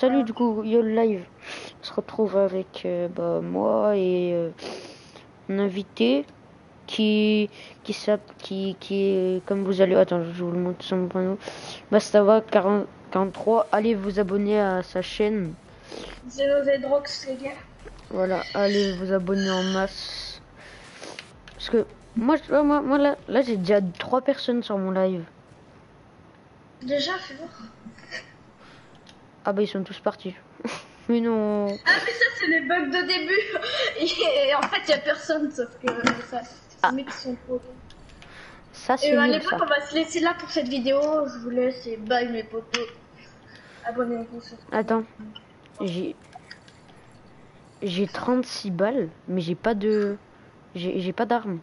Salut, du coup, yo le live. On se retrouve avec moi et un invité qui est, comme vous allez, attends, je vous le montre sur mon panneau. Bastava 43. Allez vous abonner à sa chaîne. Xenozedrox, les gars. Voilà, allez vous abonner en masse. Parce que moi là j'ai déjà 3 personnes sur mon live. Déjà, fais voir. Ah bah ils sont tous partis. Mais non. Ah, mais ça, c'est les bugs de début. Et en fait, il y a personne, sauf que ça, Ah, les mecs qui sont trop. ça Et c'est à nul l'époque, ça. on va se laisser là pour cette vidéo. Je vous laisse et bye, mes potos. Abonnez-vous surtout. Attends, j'ai j'ai 36 balles, mais j'ai pas d'armes.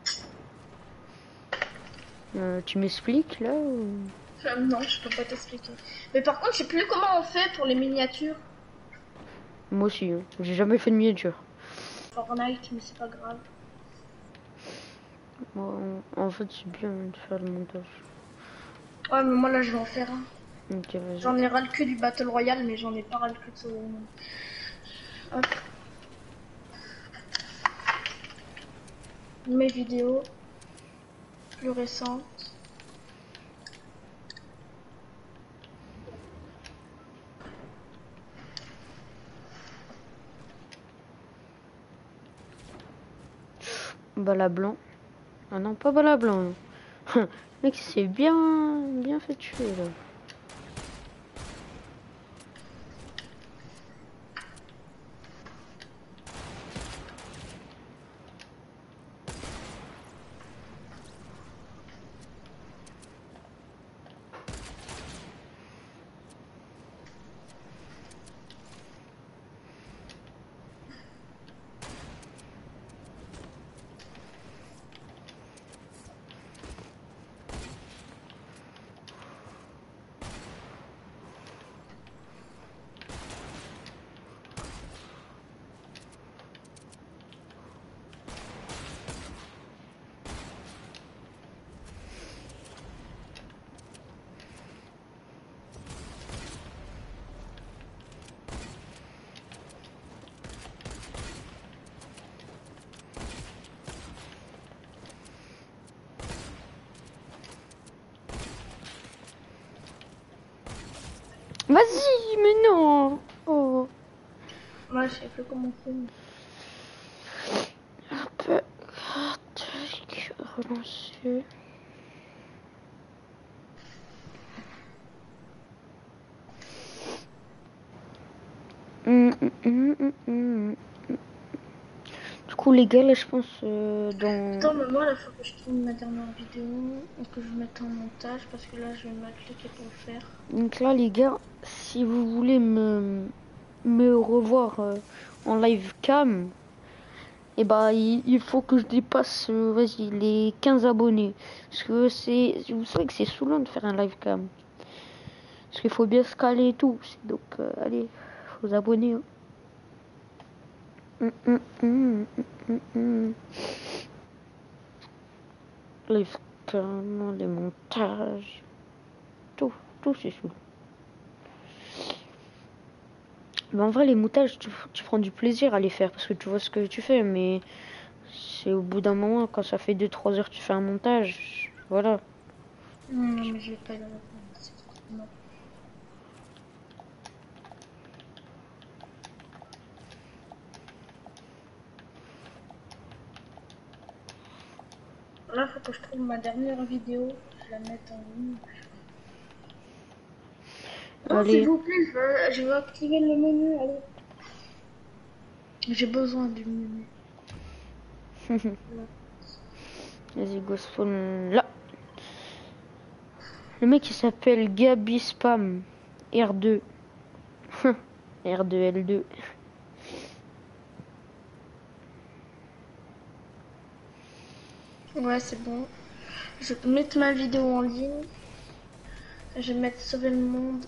Tu m'expliques là ou... Non, je peux pas t'expliquer. Mais par contre, je sais plus comment on fait pour les miniatures. Moi aussi, hein. J'ai jamais fait de miniature. Fortnite, mais c'est pas grave. Moi, en fait, c'est bien de faire le montage. Ouais, mais moi là, je vais en faire un. Ok, vas-y. J'en ai ras le cul du Battle Royale, mais j'en ai pas ras le cul de sauver le monde. Hop. Mes vidéos plus récentes. Bala blanc. Ah non, pas bala blanc. Mec, c'est bien fait tuer là. Vas-y, mais non. Oh. Moi, je sais plus comment faire. Hop. Tac, relancer. Du coup, les gars, là, je pense dans... Attends, mais moi, là, faut que je tourne ma dernière vidéo et que je mette en montage parce que là, je vais mal cliquer pour le faire. Donc là, les gars, si vous voulez me revoir en live cam, et bah il faut que je dépasse vas-y, les 15 abonnés. Parce que vous savez que c'est saoulant de faire un live cam. Parce qu'il faut bien se caler et tout. Donc allez, faut vous abonner. Hein. Live cam, les montages, tout c'est saoulant. Mais en vrai, les montages, tu prends du plaisir à les faire parce que tu vois ce que tu fais, mais c'est au bout d'un moment, quand ça fait 2-3 heures que tu fais un montage, voilà. Non, mais je vais pas y répondre. C'est trop non. Là, faut que je trouve ma dernière vidéo. Je la mette en ligne. Non, s'il Allez, vous plaît, je veux activer le menu. Allez. J'ai besoin du menu. vas-y, go spawn là. Le mec il s'appelle Gabi Spam R2. R2L2. Ouais, c'est bon. Je vais mettre ma vidéo en ligne. Je vais mettre sauver le monde.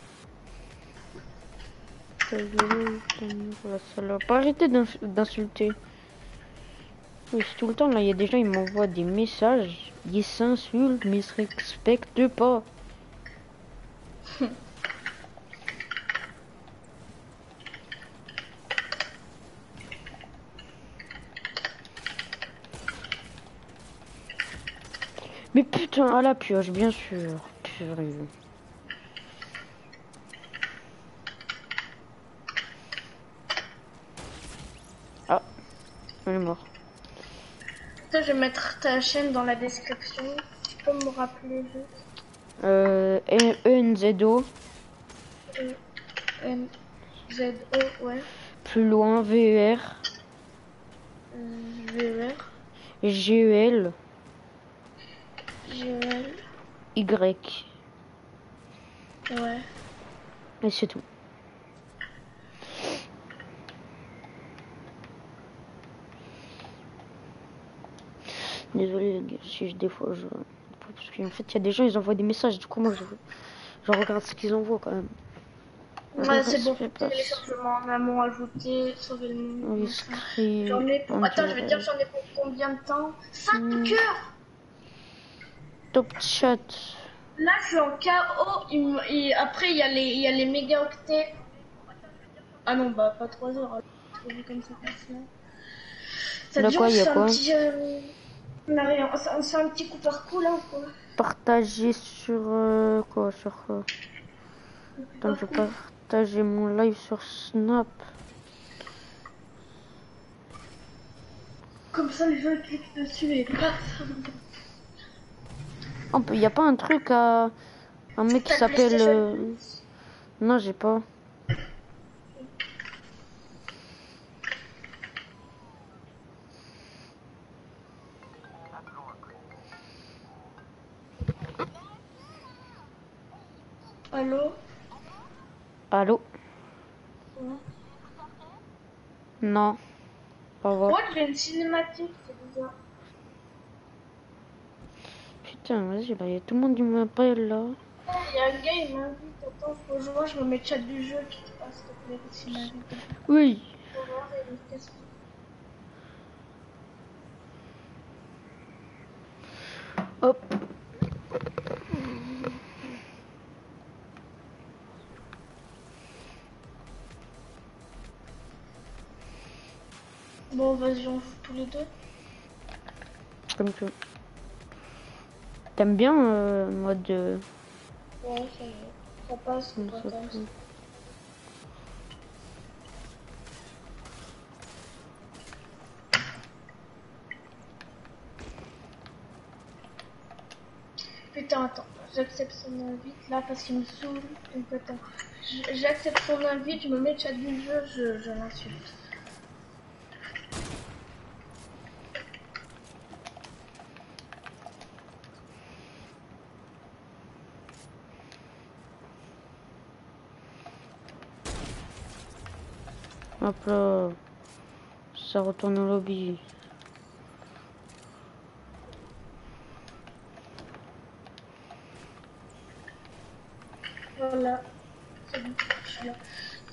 Ça va pas arrêter d'insulter. Oui, c'est tout le temps là, il y a des gens ils m'envoient des messages, ils s'insultent, mais ils se respectent pas. putain, à la pioche, bien sûr. Purée. Ah, elle est morte. Putain, je vais mettre ta chaîne dans la description. Tu peux me rappeler juste. ENZO. E-N-Z-O, ouais. Plus loin, VER. V-E-R. GEL. G-E-L. Y. Ouais. Et c'est tout. Désolé les gars, si des fois je... Parce qu'en fait il y a des gens ils envoient des messages, du coup moi je regarde ce qu'ils envoient quand même. Ouais, c'est bon. Respect passe. Téléchargement en amont ajouté, sauver le nom. Machin. Inscrit J'en ai pour. en Attends, je vais te dire, direct. j'en ai pour combien de temps? 5 heures! Top chat. Là, je suis en KO. Après, il y a les mégaoctets. Ah non, bah, pas 3 heures. Alors, je vais comme ça passe là. Ça te De dit, on quoi, il y se a fait un quoi? petit. On a rien. On se fait un petit coup par coup là ou quoi? Partager sur quoi? Sur quoi? Attends, je vais partager mon live sur Snap. Comme ça, les gens cliquent dessus et paf. Il y a pas un truc à... Un mec qui T'as le s'appelle... PlayStation Plus? Non, j'ai pas. Allô? Allô? Ouais. Non. Pas voir. Ouais, j'ai une cinématique, c'est bizarre. Putain, vas-y, là, il y a tout le monde qui m'appelle, là. Il y a un gars, il m'invite. Attends, faut jouer, je me mets le chat du jeu qui te passe, s'il te plaît, s'il m'invite. Oui. Faut voir, et qu'est-ce que... Hop. Bon, vas-y, on joue tous les deux. Comme tu veux. T'aimes bien mode... Ouais, ça va. Ça passe, comment quoi, ça t'as... s'appelle Putain, attends, j'accepte son invite là parce qu'il me saoule. Donc attends, j'accepte son invite, je me mets le chat du jeu, je l'insulte. Hop là. Ça retourne au lobby. Voilà, c'est bon, je suis là.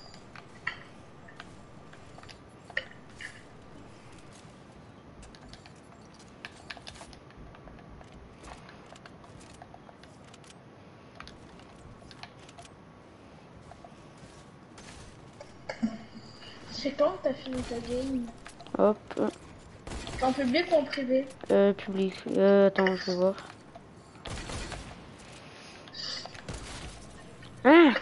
C'est quand que t'as fini ta game? Hop. En public ou en privé? Public. Attends, je vais voir. Hein?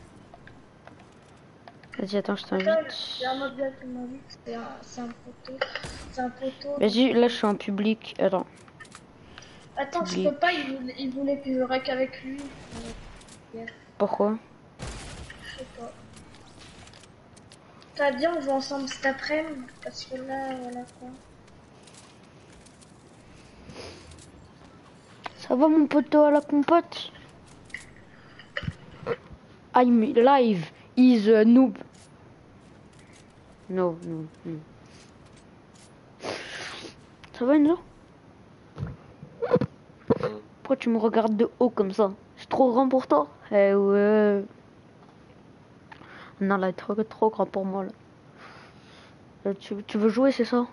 Vas-y, attends, je Attends, t'invite. il y a un autre gars qui m'invite, c'est un poteau. C'est un poteau. Vas-y, là, je suis en public. Attends. Attends, je Public. peux pas, il voulait que je rec avec lui. Pourquoi? Je sais pas. T'as dit on joue ensemble cet après-midi? Parce que là, voilà quoi. Ça va, mon poteau à la compote? I'm live is a noob. No, no, no. Ça va, Enzo? Pourquoi tu me regardes de haut comme ça? Je suis trop grand pour toi? Eh ouais. Non, là, il est trop grand pour moi, là. Tu veux jouer, c'est ça?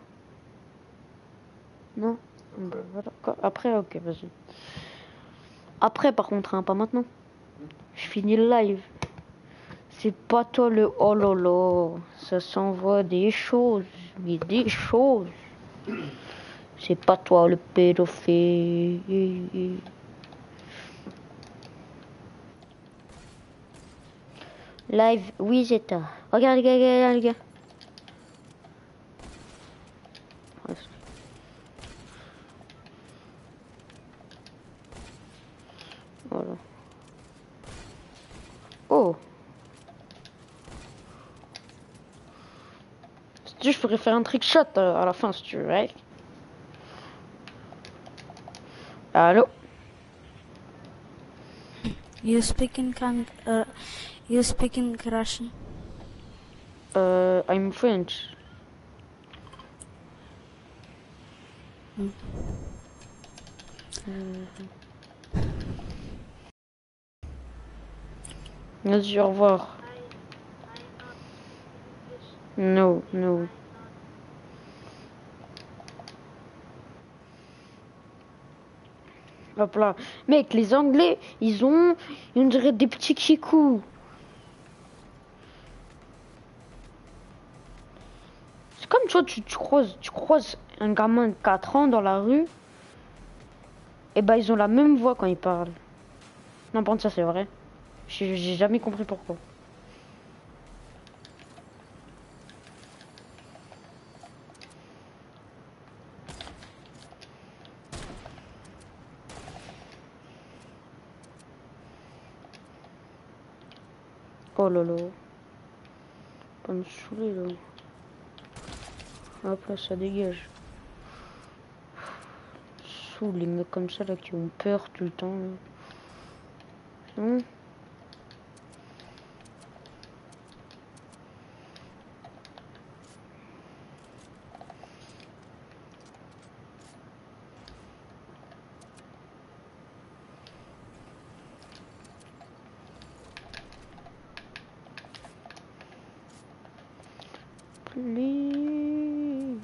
Non? Ben, voilà. Après, ok, vas-y. Après, par contre, hein, pas maintenant. Je finis le live. C'est pas toi le oh là là. Ça s'envoie des choses. Mais des choses. C'est pas toi le pédophile. Live Wizeta. Regarde, les gars. Voilà. Oh. Si tu veux, je pourrais faire un trick shot à la fin si tu veux. Ouais. Allô? You speak in Russian. I'm French. Vas-y, au revoir. No, no. Hop là. Mec, les Anglais, on dirait des petits kikous. C'est comme, tu vois, tu croises un gamin de 4 ans dans la rue. Et bah, ils ont la même voix quand ils parlent. Non, par contre, ça, c'est vrai. J'ai jamais compris pourquoi. Oh là là. Pas me saouler là. Hop là, ça dégage. Saoule les mecs comme ça là qui ont peur tout le temps. Là. Please.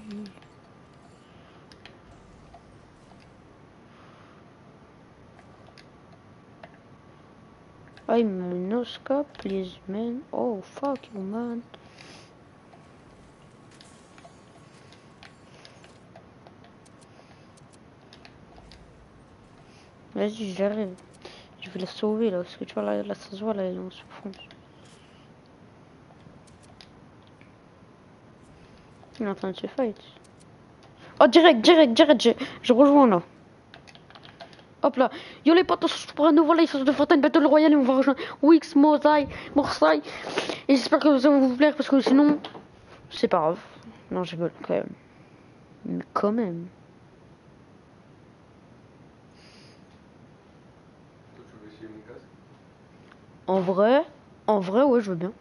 I'm a no scope, please, man. Oh, fuck you, man. Vas-y, j'arrive. Je vais la sauver là, parce que tu vois là, ça se voit là, elle est en souffrance. Il est en train de se fight. Oh, direct, je rejoins là. Hop là. Yo les potes, on se retrouve pour un nouveau live de Fortnite Battle Royale et on va rejoindre Wix, Morsay. Et j'espère que ça va vous plaire parce que sinon, c'est pas grave. Non, je rigole quand même. Mais quand même. Toi, tu veux essayer mon casque? En vrai, ouais, je veux bien.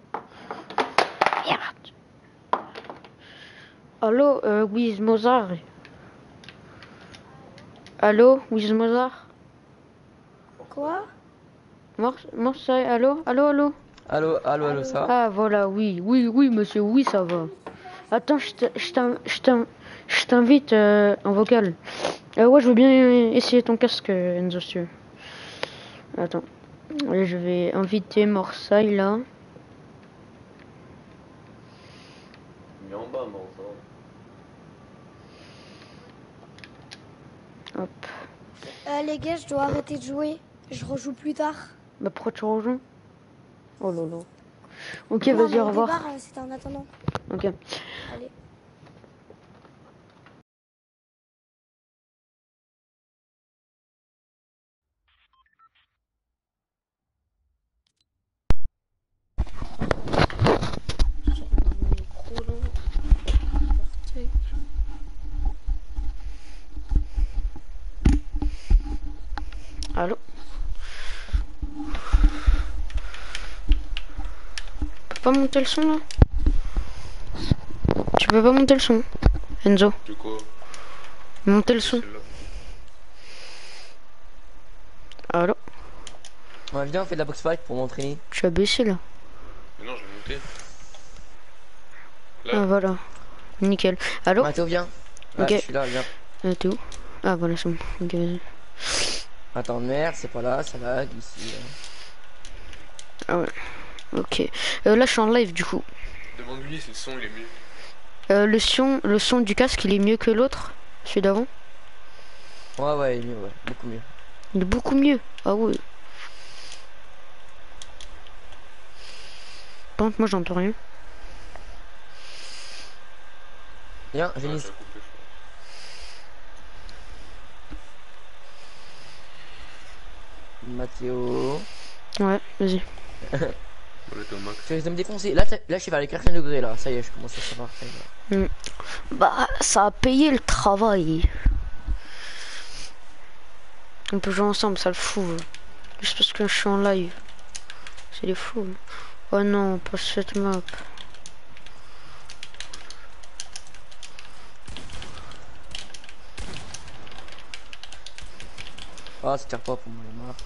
Merde. Allô, Wiz Mozart. Allô, Wiz Mozart. Quoi? Morsay, allô, allô. Allô, ça va? Ah voilà, oui, monsieur, oui, ça va. Attends, je t'invite en vocal. Ouais, je veux bien essayer ton casque, Enzo, si tu veux. Attends, je vais inviter Morsay là. Il est en bas, bon, ça va. Hop. Les gars, je dois arrêter de jouer. Je rejoue plus tard. Bah pourquoi tu rejoins? Oh lolo. Ok, Non, vas-y, mais au revoir. départ, c'était en attendant. Ok. Allez. Allô? Tu peux pas monter le son là? Tu peux pas monter le son, Enzo? De quoi? Monter le son. Celle-là. Allô? Ouais, viens, on fait de la box fight pour m'entraîner. Tu as baissé là? Mais non, je vais monter. Ah voilà. Nickel. Allô? Mathéo, viens. Là, Ok. je suis là, viens. T'es où? Ah voilà, c'est bon. Ok, vas-y. Attends, merde, c'est pas là, ça lag ici. Ah ouais. Ok. Là, je suis en live du coup. Demande-lui si le son il est mieux. Le son du casque, il est mieux que l'autre? Celui d'avant? Ouais, il est mieux, ouais, beaucoup mieux. Il est beaucoup mieux. Ah ouais. Par contre, moi j'entends rien. Viens, j'ai mis. Mathéo. Ouais, vas-y. Tu risques de me défoncer. Là, je suis vers les 80 degrés là. Ça y est, je commence à savoir. Bah, ça a payé le travail. On peut jouer ensemble, ça le fout. Juste parce que je suis en live. C'est des fous. Oh non, pas cette map. Ah, ça tire pas pour moi, les marre.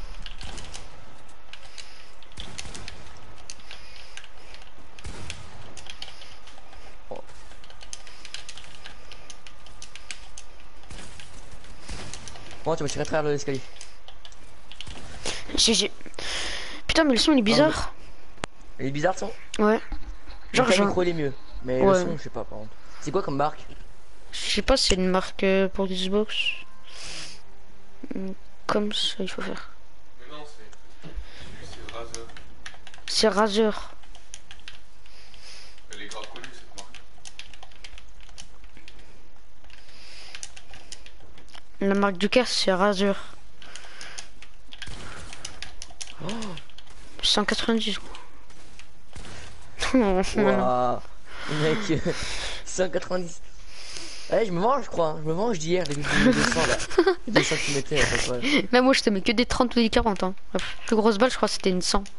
Oh. Bon, tu m'as tiré à travers l'escalier. GG. Putain, mais le son il est bizarre. Il est bizarre, son. Ouais. Genre, le micro il est mieux. Mais ouais. le son, je sais pas, par contre. C'est quoi comme marque? Je sais pas, c'est une marque pour Xbox. Comme ça, il faut faire. Mais non, c'est Razer. C'est Razer. Elle est grave connue cette marque. La marque du casque, c'est Razer. Oh. 190. Waouh. Mec, 190. Ouais, je me venge, je crois. Je me venge d'hier, les 200 là. Les 200 qui mettaient à peu près. Même moi, je te mets que des 30 ou des 40. Hein. La plus grosse balle, je crois, c'était une 100.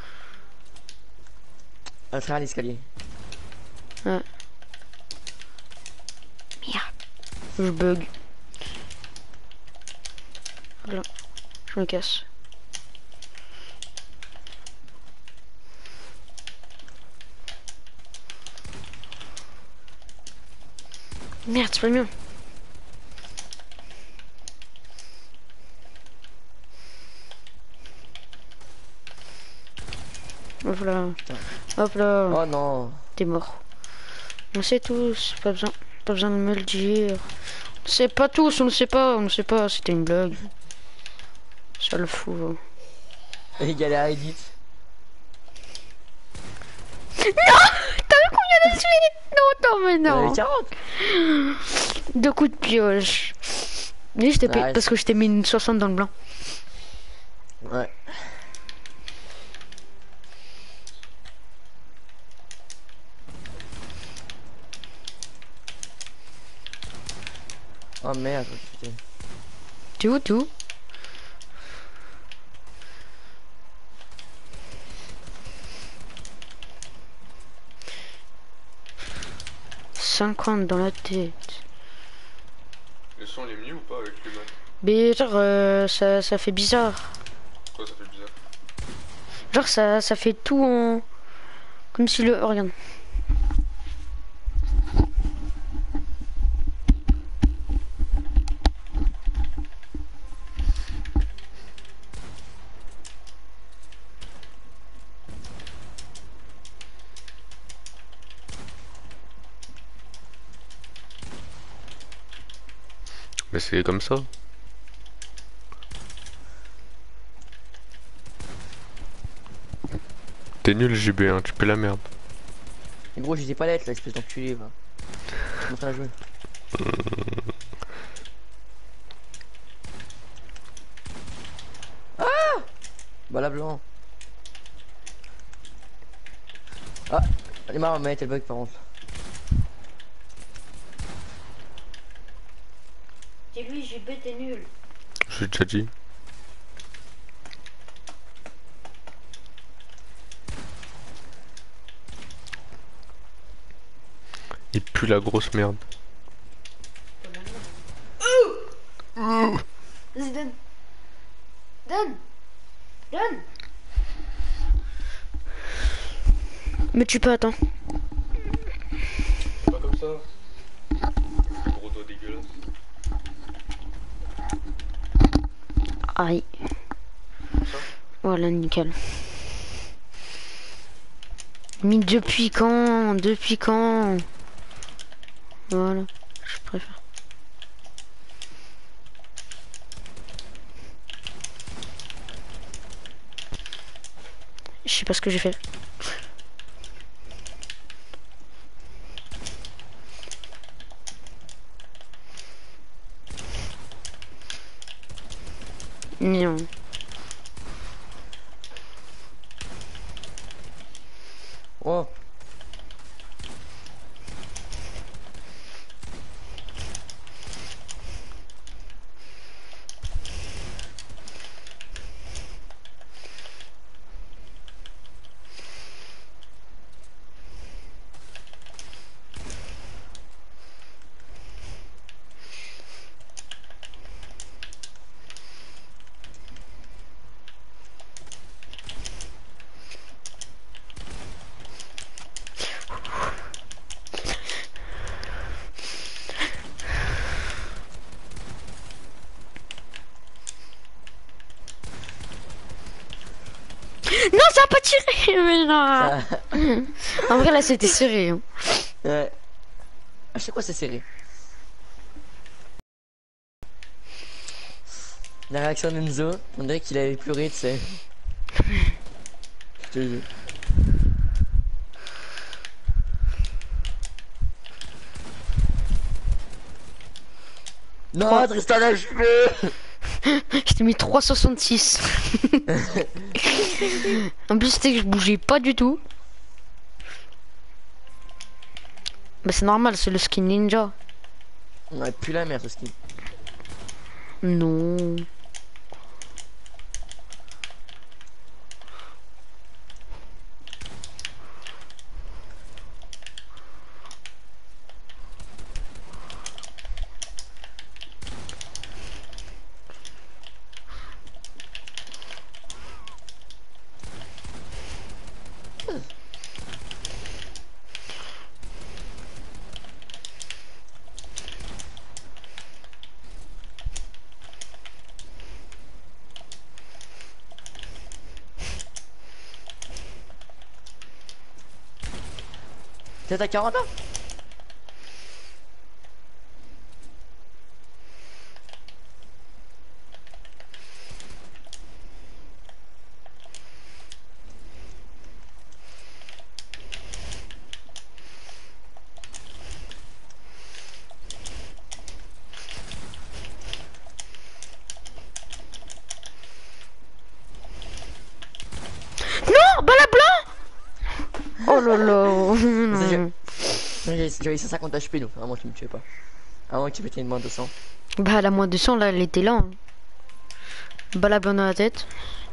À travers l'escalier. Ouais. Merde. Je bug. Voilà. Je me casse. Merde, c'est pas mieux. Hop là. Hop là. Oh non. T'es mort. On sait tous, pas besoin de me le dire. On sait pas tous, on ne sait pas, c'était une blague. Ça le fout. Il galère à Edith. Non! T'as vu combien de suite? Non, mais non. 40. 2 coups de pioche. Mais je t'ai payé parce que je t'ai mis une 60 dans le blanc. Ouais. Oh merde, putain. T'es où, t'es où? $50 dans la tête. Le son il est mieux ou pas avec les mains? Mais genre ça fait bizarre. Quoi ça fait bizarre? Genre ça fait tout en... Comme si le... Oh, regarde. Mais c'est comme ça. T'es nul JB, hein, tu peux la merde. Mais gros, j'ai des palettes là, espèce d'enculé, va. Je m'en à jouer. Ah! Bah la blanc. Ah! Elle est marre, mais elle bug par contre. C'est lui, JB, t'es nul. J'ai déjà dit. Il pue la grosse merde. Vas-y, donne. Donne. Donne. Mais tu peux, attends. Pas comme ça. Gros doigt dégueulasse. Aïe. Voilà, nickel. Mais depuis quand? Depuis quand? Voilà, je préfère. Je sais pas ce que j'ai fait. Non. Oh. Non, ça a pas tiré. Mais non. Ça... En vrai, là, c'était serré. Hein. Ouais. À chaque fois c'est serré. La réaction d'Enzo, on dirait qu'il avait pleuré, tu sais. Je te jure. Non, Tristan a joué. Je t'ai mis 3,66. En plus, c'était que je bougeais pas du tout. Bah, c'est normal, c'est le skin ninja. On aurait pu la merde, ce skin. Non. T'es à 40 ans? Non, balle blanc. Oh là là. J'avais 150 HP donc, à moins que tu me tuais pas. À moins que tu mettais une moins 200. Bah, la moins de 100, là, elle était là. Hein. Balle blanc dans la tête.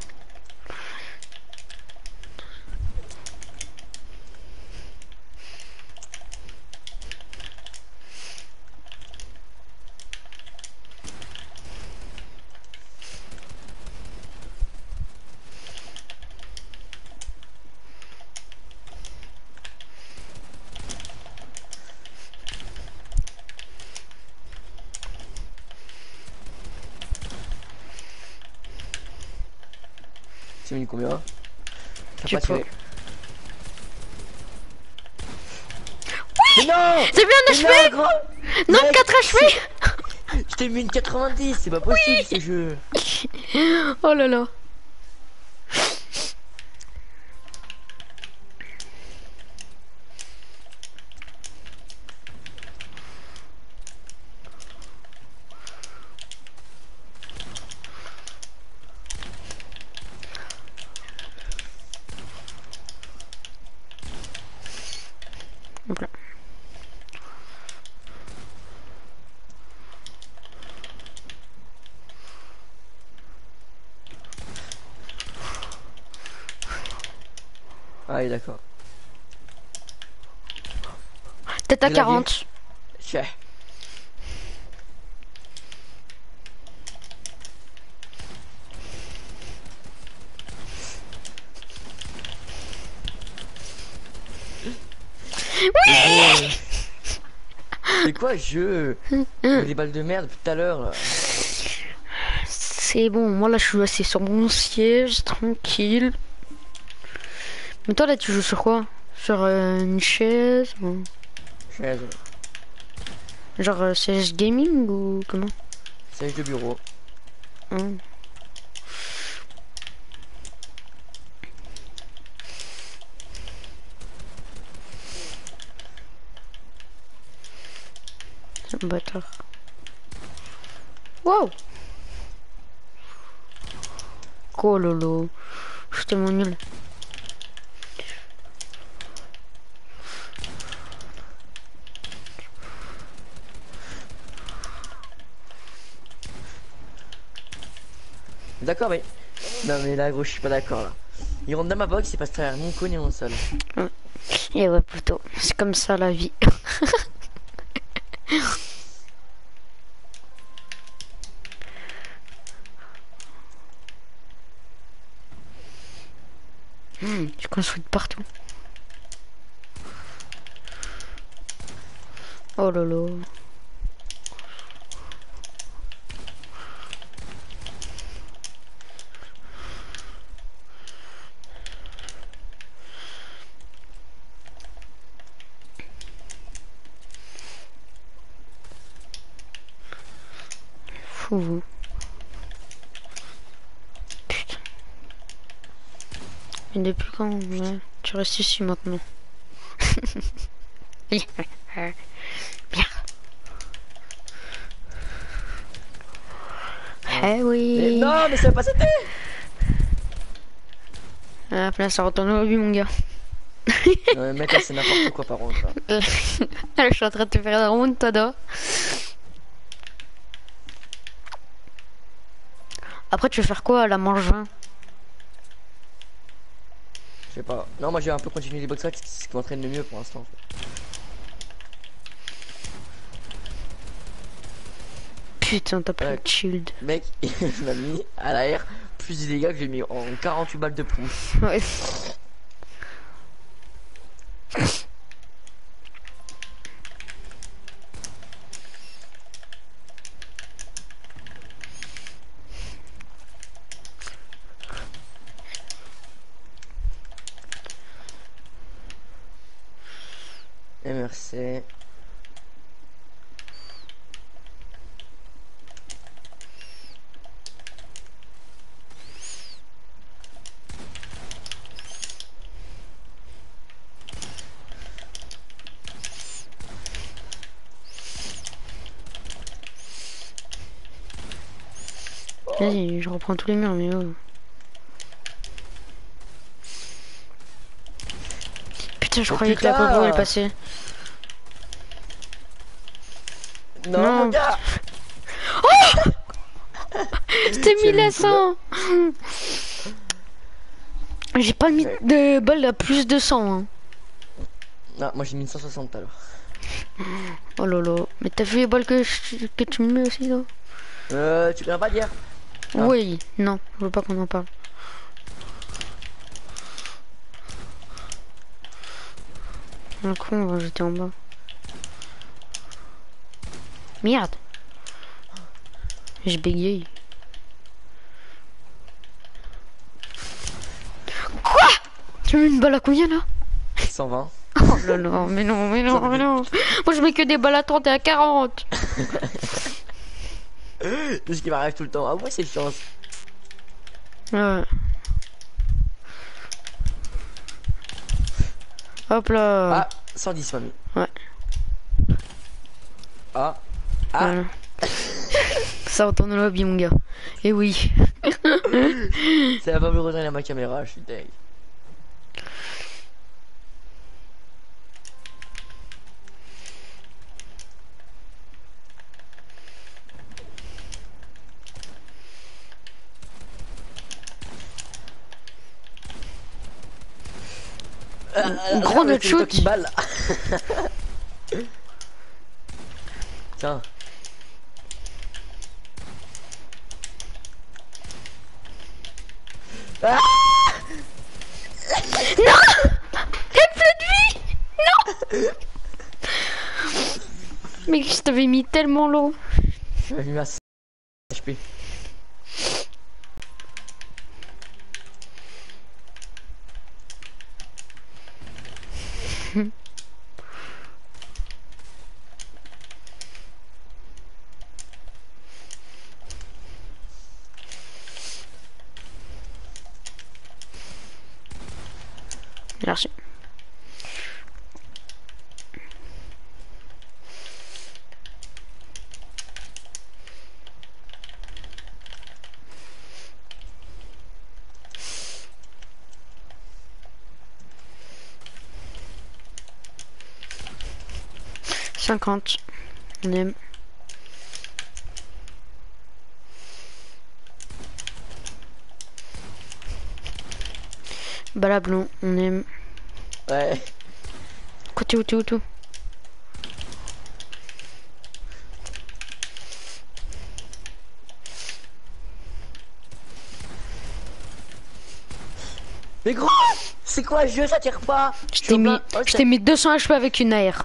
Tu mis combien? Je sais pas. Mais non! C'est bien un HP. Non, Mec, 4 HP. je t'ai mis une 90, c'est pas possible ce jeu. Oh là là. Donc là. Ah oui, d'accord. Tête à Je l'ai 40. Tiens. Oui. C'est quoi jeu? Des balles de merde depuis tout à l'heure là. C'est bon, moi là je suis assis sur mon siège, tranquille. Mais toi là tu joues sur quoi? Sur une chaise ou... Chaise. Genre CS Gaming ou comment? Siège de bureau. Hum. C'est un bâtard. Wow! Oh lolo. Je suis tellement nul. D'accord, mais. Non, mais là, gros, je suis pas d'accord là. Il rentre dans ma box, il passe travers mon cône et mon sol. Et ouais, plutôt. C'est comme ça la vie. Tu construis de partout. Oh lolo. Fou. Putain. Mais depuis quand ouais, tu restes ici maintenant? Bien. Eh Mais oui. non, mais ça va pas sauter. Ah, là, ça retourne au lobby, mon gars. Non, mais mec, là, c'est n'importe quoi par contre. Là. Je suis en train de te faire la remontada. Après, tu veux faire quoi à la manche 20? Je sais pas. Non, moi, j'ai un peu continué les box racks, c'est ce qui m'entraîne le mieux pour l'instant. Putain, t'as pas Ouais. de shield. Mec, il m'a mis à l'air plus de dégâts que j'ai mis en 48 balles de plomb. Ouais. MRC. Vas-y, je reprends tous les murs, mais oh. Putain, je Oh, croyais que la putain. popo elle passait. Non, Non. mon gars. C'était Tu as mis 1100. J'ai pas mis de balles à plus de 100. Hein. Non, moi j'ai mis 160 alors. Oh lolo. Mais t'as vu les balles que, que tu me mets aussi là? Tu viens pas dire. Ah. Oui, non, je veux pas qu'on en parle. Un con, j'étais en bas. Merde. Je bégaye. Quoi? Tu mets une balle à combien là? 120. Oh là là, mais non, mais non, mais non. Moi je mets que des balles à 30 et à 40. C'est ce qui m'arrive tout le temps. Ah ouais, c'est chance. Ouais. Hop là. Ah, 110 mamie. Ouais. Ah. Ah. Voilà. Ça retourne au lobby, mon gars. Et oui. Ça va pas me retourner à ma caméra, je suis dingue. Gros notre c'est toi shoot. qui balle. Tiens. Ah Mais je t'avais mis tellement low. J'avais mis ma HP. Merci. 50. On aime. Balablon, on aime. Ouais. Quoi, t'es où? Mais gros, c'est quoi le jeu, ça tire pas? Je t'ai mis, Oh, je t'ai mis 200 HP avec une AR.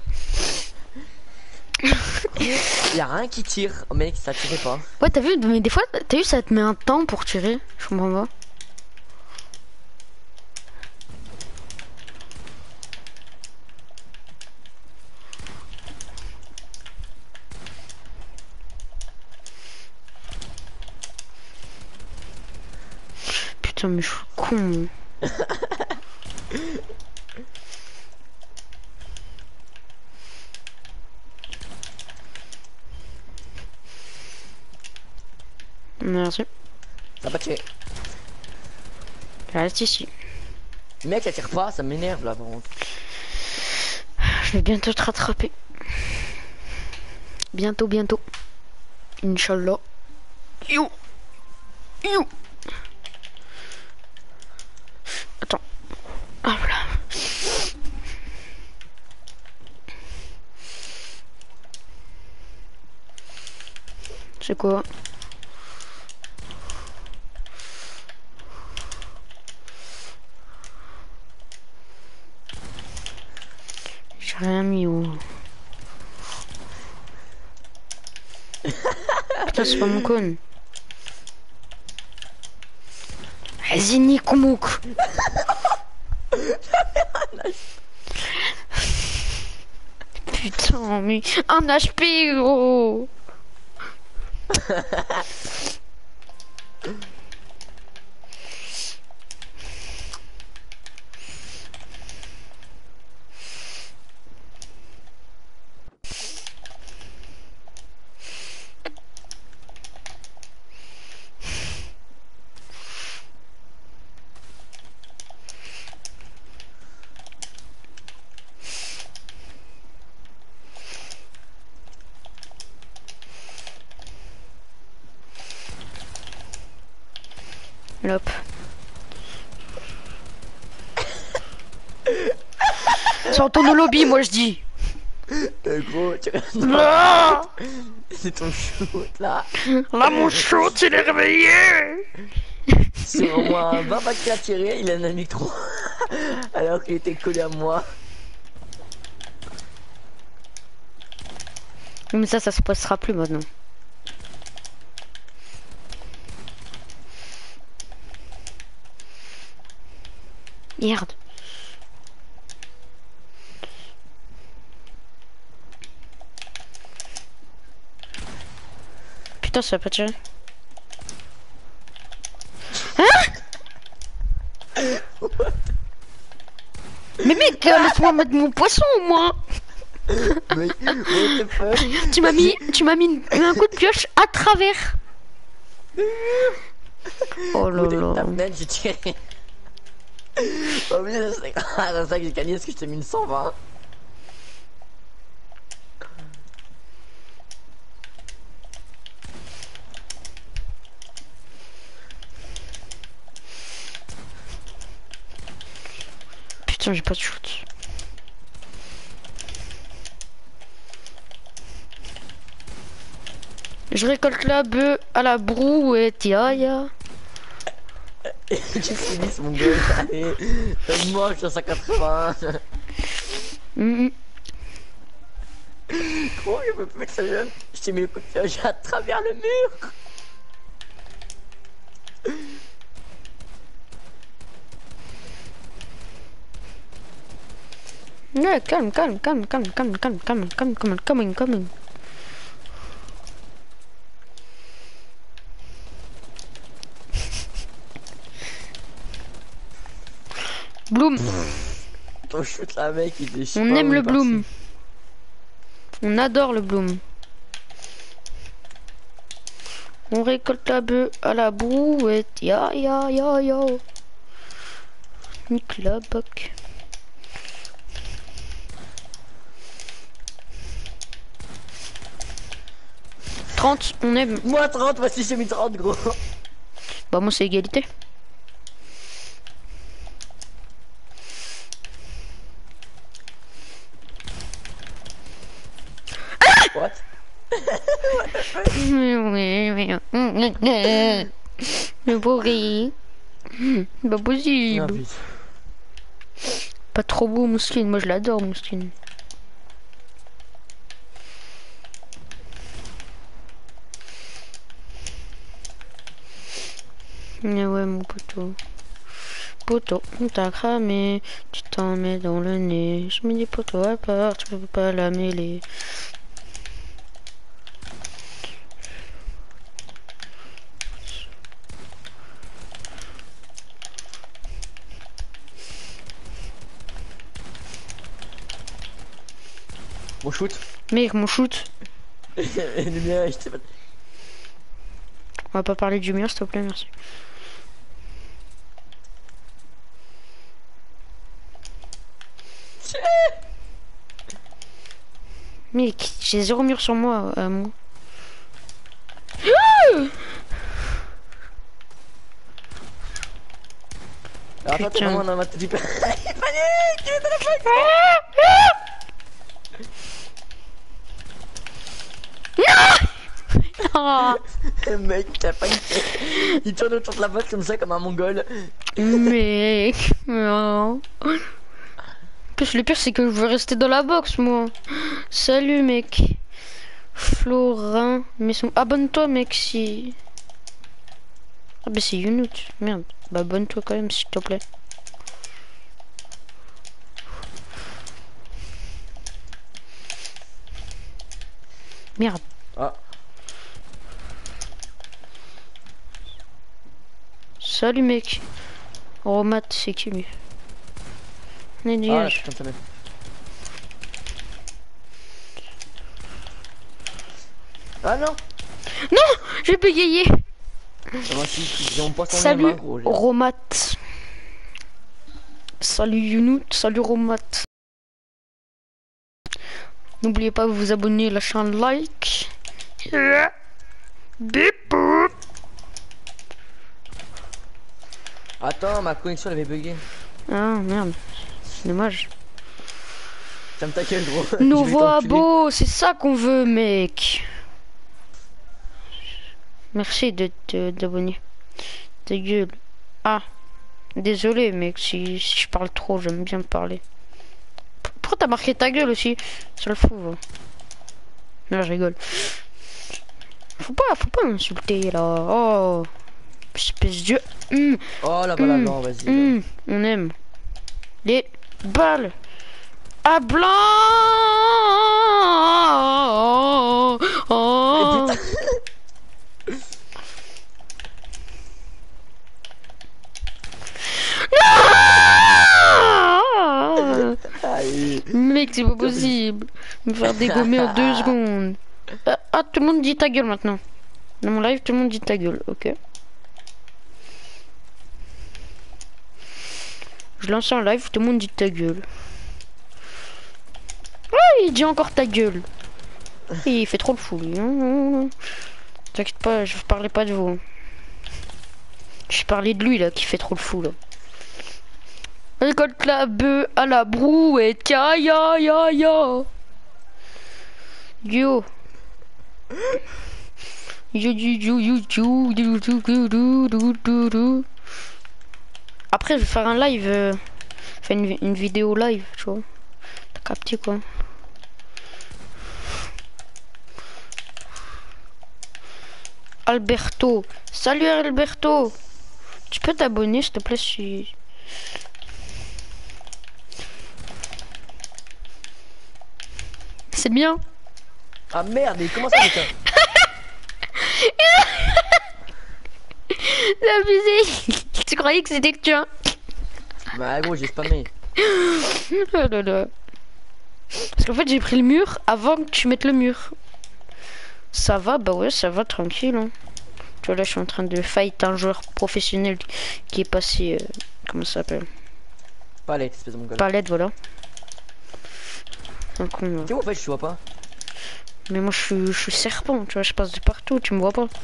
Y'a rien qui tire. Oh, mec, ça tirait pas. Ouais, t'as vu, mais des fois, t'as vu, ça te met un temps pour tirer. Je comprends pas. Putain, mais je suis con. Merci. Ça a pas tiré. Reste ici. Mec, ça tire pas, ça m'énerve là par contre. Je vais bientôt te rattraper. Bientôt. Inch'Allah. You. Attends. Ah voilà. C'est quoi? J'ai rien mis où. Putain, c'est pas mon con. Vas-y, Nikomouk. Putain, mais un HP, gros. Hop. Sortons au lobby, moi je dis. Gros, tu Là, c'est ton shoot là. mon shoot, il est réveillé. C'est au moins 20 balles qu'il a tiré, il en a mis 3. Alors qu'il était collé à moi. Mais ça se passera plus maintenant. Merde. Putain, ça va pas tirer. Hein? Mais mec, laisse-moi mettre mon poisson au moins. Mais what the fuck? Tu m'as mis un coup de pioche à travers. Oh là là. Ta fenêtre, j'ai tiré. Oh mais c'est grave, ça que j'ai gagné parce que je t'ai mis une 120. Putain, j'ai pas de shoot. Je récolte la bœuf à la brouette, ya. Tu finis mon gueule, allez, donne-moi, je suis à 180. Gros, je peux plus que ça jeune. Je t'ai mis le coup de pioche à travers le mur. Ouais, calme. Bloom. Ton shoot là, mec, il déchire. On aime le bloom. On adore le bloom. On récolte la bœuf à la brouette, ya. Nique la boc. 30, on aime. Moi 30, voici j'ai mis 30 gros. Bah moi c'est égalité. What? Le pourri. Pas Ah, possible. putain. Pas trop beau Mousseline, moi je l'adore Mousseline. Mais ouais mon poteau. Poteau, on t'a cramé, tu t'en mets dans le nez. Je me dis poteau à part, tu peux pas la mêler. Mon shoot. Mec, mon shoot. Le mien, je sais pas. On va pas parler du mur s'il te plaît, merci. Mec, j'ai 0 mur sur moi, moi. Alors toi t'es Putain. vraiment dans ma tête du panique. Tu es dans la Ah, plaque. Mec, t'as paniqué. Il tourne autour de la boîte comme ça, comme un mongol. mec, non. En plus, le pire, c'est que je veux rester dans la box, moi. Salut, mec. Florin, mais son... abonne-toi, mec, si... Ah, bah, c'est Younout. Merde. Bah, abonne-toi quand même, s'il te plaît. Merde. Ah, Salut, mec. Romat, c'est qui, lui? ah là, Dégage. putain, ça m'aide. Ah non. J'ai bégayé. Ah, moi aussi, j'ai mon poisson Salut, main, gros. Romat. Salut, Younout. Salut, Romat. N'oubliez pas de vous abonner, lâcher un like. Bip. Attends, ma connexion elle avait bugué. Ah, merde. C'est dommage. Ferme ta gueule, gros. Nos Je vais voix t'enculer. beaux, c'est ça qu'on veut, mec. Merci de d'abonner. Ta gueule. Ah, désolé, mec, si je parle trop, j'aime bien parler. Pourquoi t'as marqué ta gueule aussi? Ça le fout. Va. Non, je rigole. Faut pas insulter là. Oh, espèce de. Oh la balle à blanc, vas-y. là. On aime les balles à blanc. Oh. Non. Aïe. Mec, c'est pas possible. Me faire dégommer en 2 secondes. Ah, tout le monde dit ta gueule maintenant. Dans mon live, tout le monde dit ta gueule, ok. Je lance un live, tout le monde dit ta gueule. Ouais, il dit encore ta gueule. Et il fait trop le fou, lui. T'inquiète pas, je parlais pas de vous. Je parlais de lui, là, qui fait trop le fou, là. Récolte la bœuf à la brouette, ya ya ya ya. Yo. Après, je vais faire un live, faire une vidéo live, tu vois. T'as capté quoi? Alberto, salut Alberto. Tu peux t'abonner, s'il te plaît, si. C'est bien. Ah merde, mais comment ça fait ça? C'est abusé. Tu croyais que c'était que tu hein? Bah gros, j'ai spammé. Oh là là. Parce qu'en fait j'ai pris le mur avant que tu mettes le mur. Ça va, bah ouais, ça va tranquille. Hein. Tu vois là je suis en train de fight un joueur professionnel qui est passé... comment ça s'appelle? Palette, espèce de mongol. Palette, voilà. Un con là. Tu vois, en fait, je vois pas. Mais moi je suis serpent, tu vois, je passe de partout, tu me vois pas.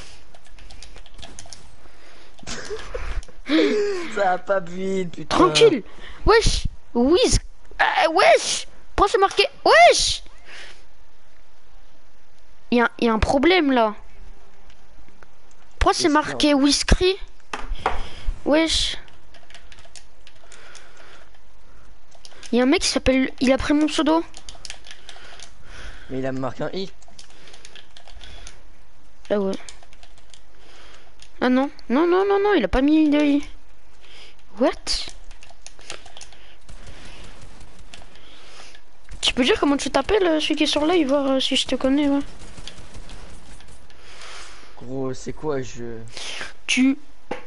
Ça va pas vite, putain. Tranquille. Wesh. Whiz. Wesh. Pourquoi c'est marqué? Wesh. Il y a un problème là. Pourquoi c'est marqué Whisky? Wesh. Il y a un mec qui s'appelle... Il a pris mon pseudo. Mais il a marqué un I. Ah ouais. Ah non. Non, non, non, non, il a pas mis de I. What? Tu peux dire comment tu t'appelles, celui qui est sur live, voir si je te connais, ouais. Gros, c'est quoi je... Tu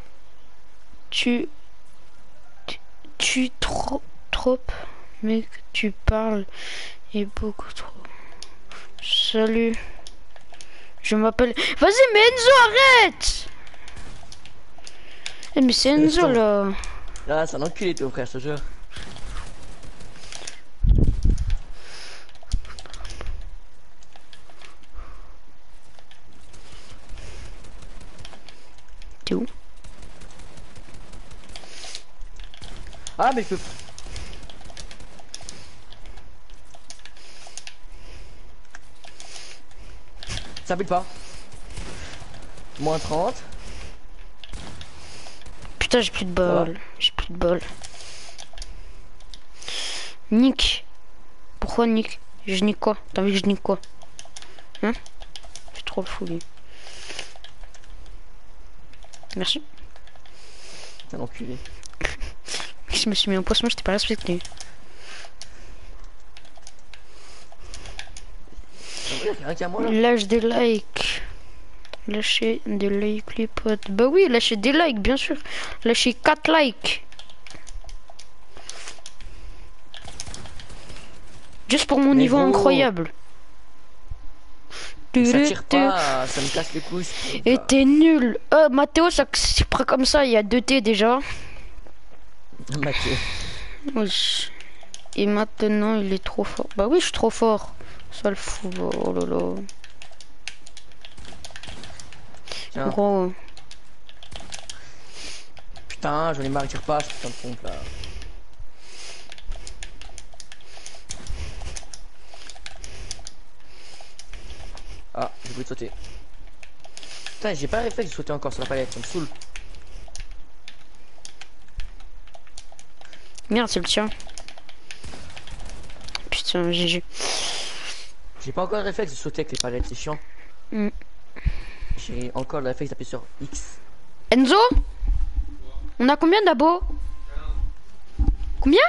trop, mec, tu parles et beaucoup trop. Salut. Je m'appelle... Vas-y, mais Enzo, arrête! Eh, mais c'est Enzo, là. Ah, c'est un enculé, toi, frère, je te jure. T'es où? Ah, mais je peux... Ça bulle pas. Moins 30. Putain, j'ai plus de balles. J'ai plus de balles. Nick. Pourquoi Nick? Je nique quoi? T'as envie que je nique quoi? Hein? C'est trop le fou, lui. Merci. C'est un enculé. Je me suis mis en poisson, j'étais pas respecté. Rien qu'à moi, là. Lâche des likes. Lâchez des likes, les potes. Bah oui, lâchez des likes, bien sûr. Lâchez 4 likes. Juste pour mon Mais niveau gros. incroyable. Ça tire pas, ça me casse les couilles. Et t'es nul. Mathéo, ça c'est pas comme ça, il y a 2 T déjà. Mathieu. Oui. Et maintenant, il est trop fort. Bah oui, je suis trop fort. Ça le fout. Oh là là. Tiens. Gros. Putain, j'en ai marre, tire pas, ce putain de pompe là. Ah, j'ai oublié de sauter. Putain, j'ai pas le réflexe de sauter encore sur la palette, ça me saoule. Merde, c'est le tien. Putain, GG. J'ai pas encore le réflexe de sauter avec les palettes, c'est chiant. Mm. J'ai encore le réflexe d'appuyer sur X. Enzo? On a combien d'abos? Combien?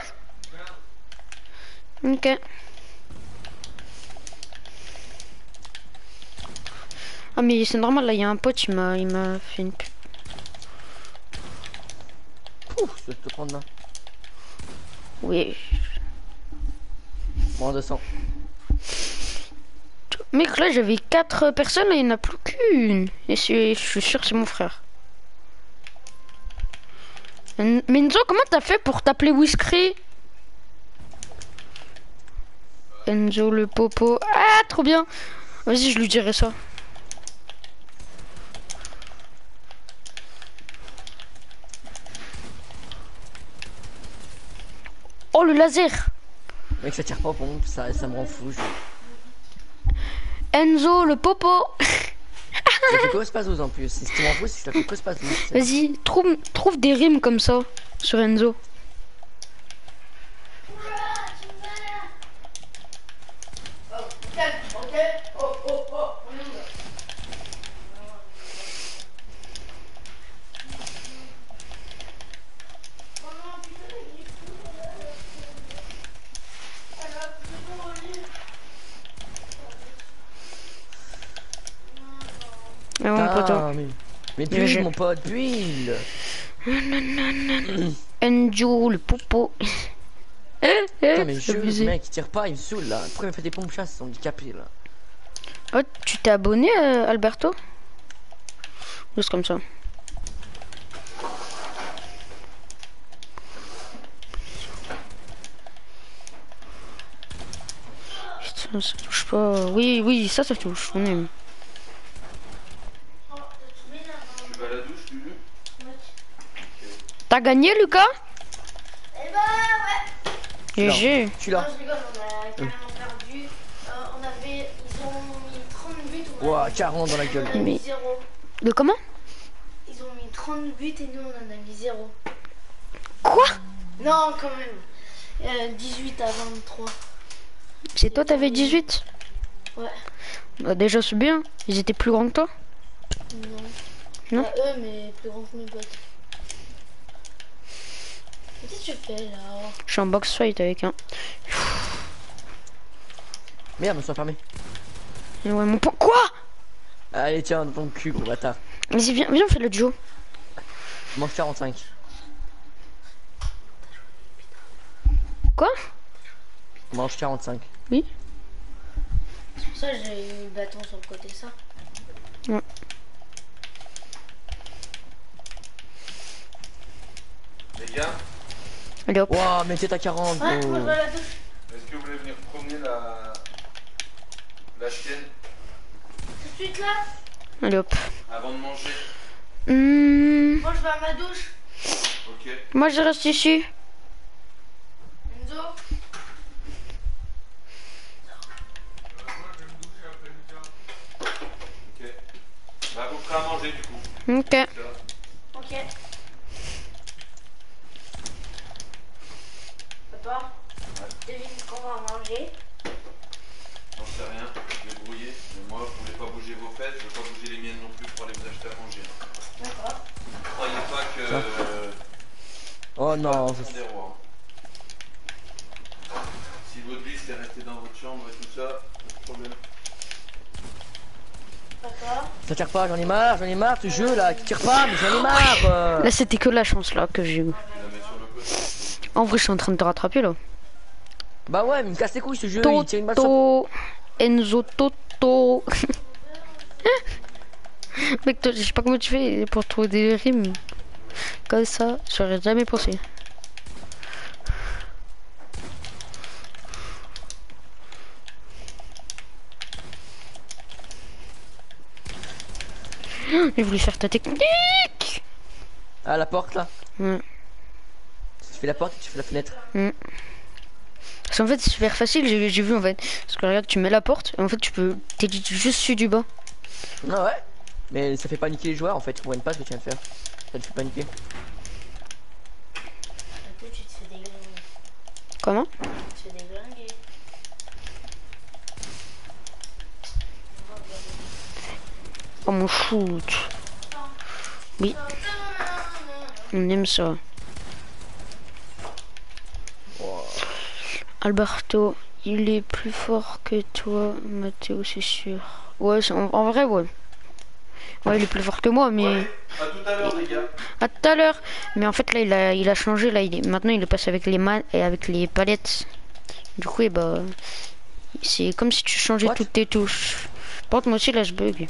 Ok. Ah mais c'est normal, là il y a un pote, il m'a fait une pub. Ouf, je vais te prendre là. Oui. Moins 200. Mec, là j'avais 4 personnes, là il n'y en a plus qu'une. Et je suis sûr que c'est mon frère. Mais Enzo, comment t'as fait pour t'appeler Whisky? Enzo le popo. Ah, trop bien. Vas-y, je lui dirai ça. Oh, le laser. Mec, ça tire pas aux pompes, ça me rend fou. Enzo le popo. Je fais Cospazouz en plus. Si tu m'en fous, si je te fais Cospazouz. Vas-y, trouve des rimes comme ça sur Enzo. Ah, mon poteau. Ah, mais build, mon pote, build. Enzo le popo. Putain, mais je, abusé. mec, il tire pas, il me saoule là. Pourquoi il me fait des pompes chasse, ils sont handicapés là. Oh, tu t'es abonné, Alberto? Juste comme ça. Putain. Ça touche pas. Oui, oui, ça touche. On aime. Tu vas à la douche, Lulu? T'as gagné, Lucas? Eh bah ouais. GG. Tu Non, l'as. je rigole, on a carrément perdu. Ils ont mis 30 buts. Ouah, 40 dans la gueule. On a mis Mais- 0. De comment? Ils ont mis 30 buts et nous on en a mis 0. Quoi? Non, quand même. 18 à 23. C'est toi, t'avais 18? Ouais. Bah, déjà, c'est bien. Ils étaient plus grands que toi? Non. Non. Pas eux, mais plus grands que mes potes. Qu'est-ce que tu fais là? Je suis en box fight avec un. Merde, me suis fermé. Et ouais, mon point. Quoi? Allez, tiens, dans ton cul, gros bâtard. Vas-y, viens, on fait le duo. Mange 45. Quoi? Mange 45. Oui. C'est pour ça que j'ai eu le bâton sur le côté, ça. Ouais. Les gars, Allez hop. Ouah, mais t'es à 40. Ouais, gros. moi je vais à la douche. est-ce que vous voulez venir promener la chienne Tout de suite là? Allez hop. avant de manger? Moi je vais à ma douche. Ok. Moi, je reste ici. Enzo? Ok. Bah, vous ferez à manger du coup. Ok. Ça. Ok. Papa? Devine ce qu'on va manger. J'en sais rien, je vais brouiller. Mais moi, vous voulez pas bouger vos fesses, je vais pas bouger les miennes non plus pour aller vous acheter à manger. D'accord. Croyez pas que. Ça. Oh non, ce sont des rois. Si votre vie c'est resté dans votre chambre et tout ça, pas de problème. D'accord. ça tire pas, j'en ai marre, ce jeu là, qui tire pas, mais j'en ai marre. Là, c'était que la chance là que j'ai eu. Je vais la mettre sur le côté. En vrai, je suis en train de te rattraper là. Bah ouais, mais il me casse les couilles ce jeu, il tire une balle sur... Toto. Enzo Toto. Mec, toi, je sais pas comment tu fais pour trouver des rimes. Comme ça, j'aurais jamais pensé. J'ai voulu faire ta technique. À la porte là. Ouais. Tu fais la porte et tu fais la fenêtre. Parce qu'en fait, c'est super facile, j'ai vu en fait. Parce que regarde, tu mets la porte et en fait, t'es juste dessus du bas. Ah ouais. Mais ça fait paniquer les joueurs en fait, ils comprennent pas ce que tu viens de faire. Ça te fait paniquer. Un peu, tu te fais déglinguer. Comment? Tu te fais déglinguer. Oh mon shoot. Oui. On aime ça. Alberto, il est plus fort que toi, Matteo, c'est sûr. Ouais, en vrai, ouais. Ouais, il est plus fort que moi, mais... Ouais, à tout à l'heure les gars. À tout à l'heure. Mais en fait, là, il a changé. Là, maintenant, il est passé avec les mains et avec les palettes. Du coup, et bah... C'est comme si tu changeais What? toutes tes touches. Par contre, moi aussi, là, je bug.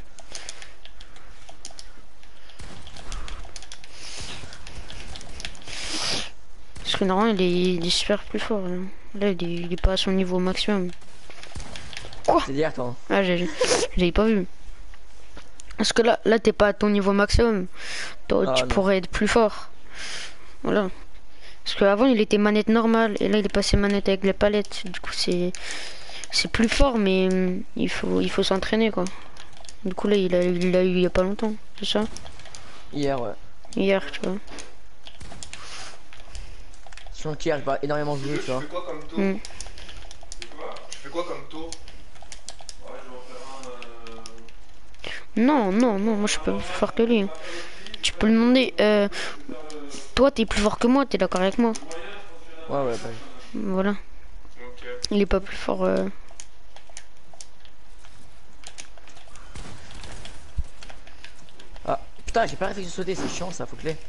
Parce que normalement, il est super plus fort. Là, il est pas à son niveau maximum. C'est dire toi. Ah, j'ai pas vu. Parce que là t'es pas à ton niveau maximum. Toi, Ah, tu non. pourrais être plus fort. Voilà. Parce qu'avant, il était manette normale. Et là, il est passé manette avec les palettes. Du coup, c'est plus fort, mais il faut s'entraîner, quoi. Du coup, là, il a eu il y a pas longtemps. C'est ça? Hier, ouais. Hier, tu vois. Sinon qu'hier, j'ai pas énormément joué, Tu tu vois. fais quoi comme tour? Mm. Tu fais quoi comme tour? Ouais, je vais en faire un. Non, moi, je suis pas plus fort que lui. Tu peux lui demander... toi, t'es plus fort que moi, t'es d'accord avec moi? Ouais, ouais, bah. Voilà. Ok. Il est pas plus fort... Ah, putain, j'ai pas réfléchi à sauter, c'est chiant ça, faut que les.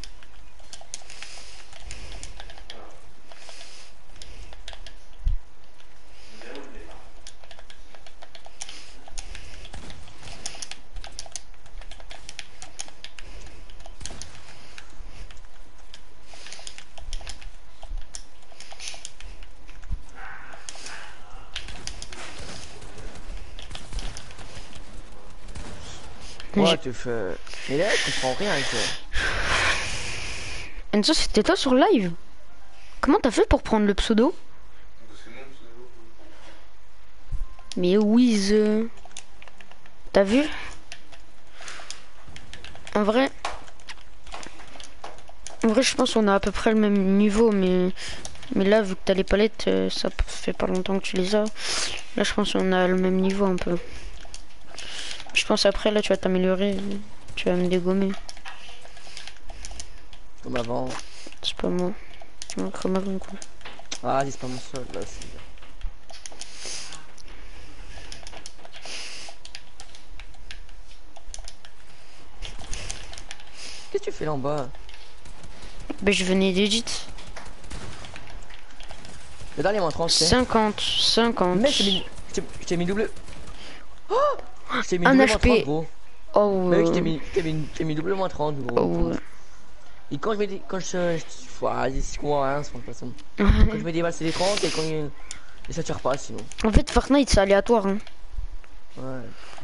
Ouais, tu fais... Mais là, je comprends rien, quoi. Enzo, c'était toi sur live? Comment t'as fait pour prendre le pseudo? Parce que non, c'est Mais Wiz... T'as vu? En vrai... En vrai, je pense qu'on a à peu près le même niveau, mais là, vu que t'as les palettes, ça fait pas longtemps que tu les as. Là, je pense qu'on a le même niveau un peu. Je pense après, là, tu vas t'améliorer. Tu vas me dégommer. Comme avant. C'est pas moi. Ouais, comme avant, quoi. Ah, c'est pas mon sol, là, c'est bien. Qu'est-ce que tu fais là en bas? Ben, je venais d'edit. Le dernier moins 30, c'est... 50. Mais je t'ai mis double... Oh, je t'ai mis Un double HP. moins 30, gros. Oh, Mais je t'ai mis double moins 30, gros. oh, Et quand je mets des... Quand je... c'est quoi, hein, de toute façon. Quand je mets des balles, c'est des 30, et quand... Et ça tire pas, sinon. En fait, Fortnite, c'est aléatoire, hein. Ouais.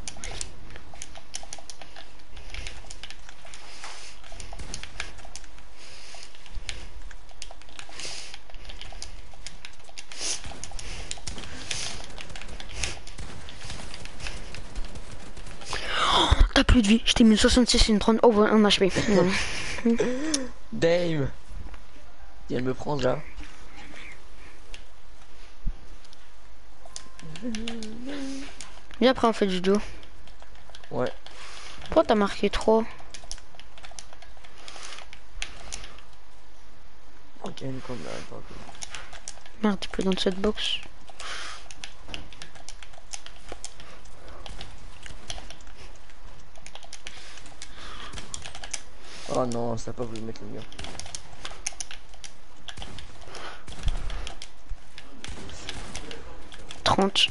T'as plus de vie. Je t'ai mis une 66 et une 30. Oh, ouais, un HP. Dame. Il vient de me prendre, là. Viens après, on fait du duo. Ouais. Pourquoi t'as marqué 3? Ok, comme là, attends. Merde, t'es plus dans cette box. Oh non, ça a pas voulu mettre le mur. Trente.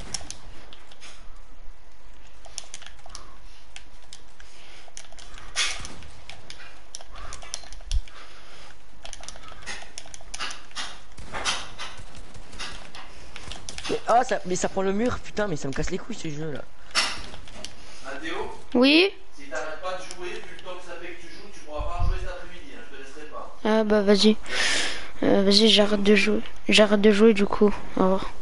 Mais, ah, mais ça prend le mur, putain, mais ça me casse les couilles ce jeu là. Mathéo, Oui? si t'arrêtes pas de jouer, vu le temps que ça fait que tu joues, tu pourras pas rejouer cet après-midi, hein, je te laisserai pas. Ah bah vas-y. Vas-y, j'arrête de jouer. J'arrête de jouer du coup. Au revoir.